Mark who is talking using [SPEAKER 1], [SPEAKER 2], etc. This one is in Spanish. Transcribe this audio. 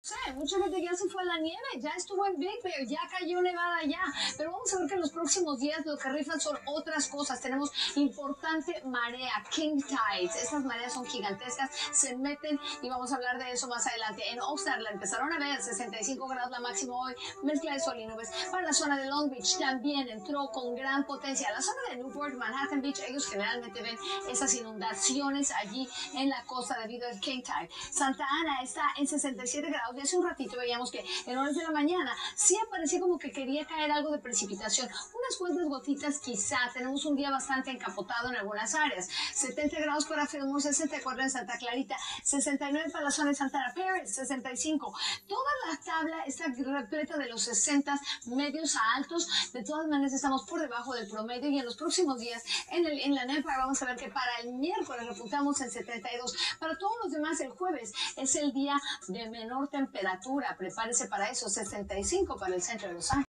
[SPEAKER 1] Mucha gente ya se fue a la nieve, ya estuvo en Big Bear, ya cayó nevada ya, pero vamos a ver que en los próximos días lo que rifan son otras cosas. Tenemos importante marea, king tides, estas mareas son gigantescas, se meten y vamos a hablar de eso más adelante. En Oxnard la empezaron a ver, 65 grados la máxima hoy, mezcla de sol y nubes. Para la zona de Long Beach también entró con gran potencia. La zona de Newport, Manhattan Beach, ellos generalmente ven esas inundaciones allí en la costa debido al king tide. Santa Ana está en 67 grados. Y hace un ratito veíamos que en horas de la mañana sí aparecía como que quería caer algo de precipitación. Unas cuantas gotitas quizá. Tenemos un día bastante encapotado en algunas áreas. 70 grados para Fillmore, 64 en Santa Clarita, 69 para la zona de Santana Parish, 65. Toda la tabla está repleta de los 60 medios a altos. De todas maneras estamos por debajo del promedio y en los próximos días en la NEPA vamos a ver que para el miércoles repuntamos en 72. Para todos los demás el jueves es el día de menor temperatura, prepárese para eso, 65 para el centro de Los Ángeles.